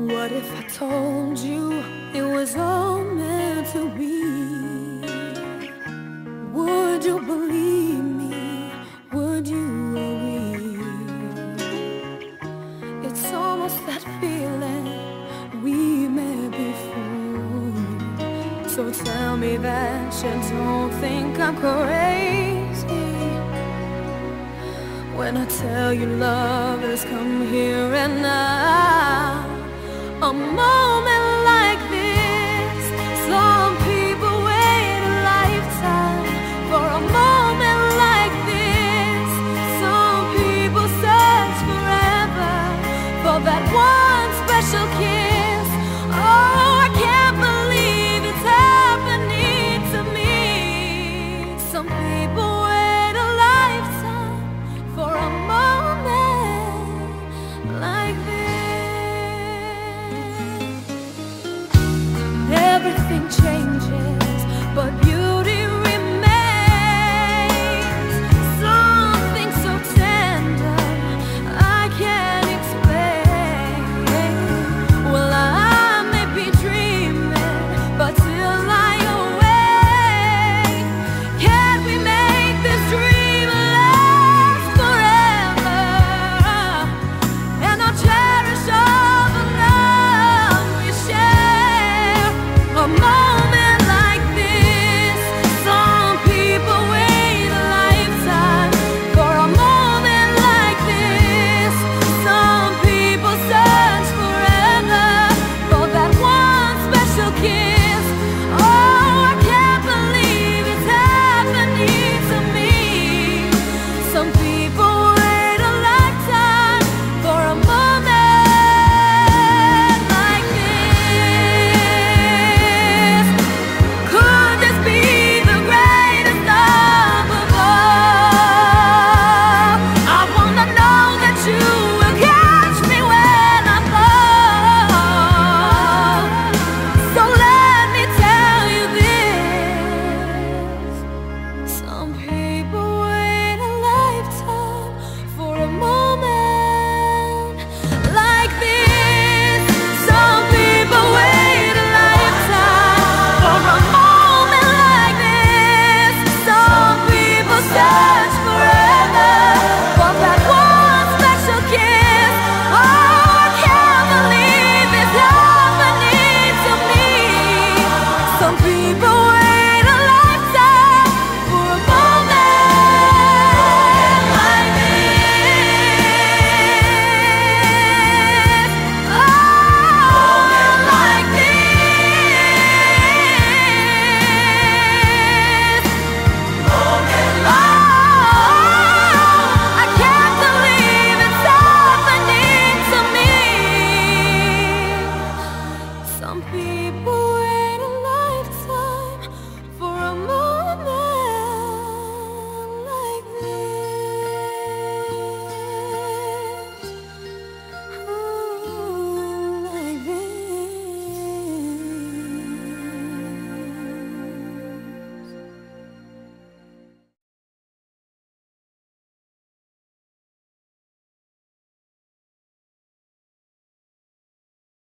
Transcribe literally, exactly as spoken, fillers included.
What if I told you it was all meant to be? Would you believe me? Would you agree? It's almost that feeling we met before. So tell me that you don't think I'm crazy when I tell you love has come here and now. A moment like this, some people wait a lifetime for a moment like this. Some people search forever for that one special kiss. Oh, I can't believe it's happening to me. Some people wait a lifetime for a moment like this.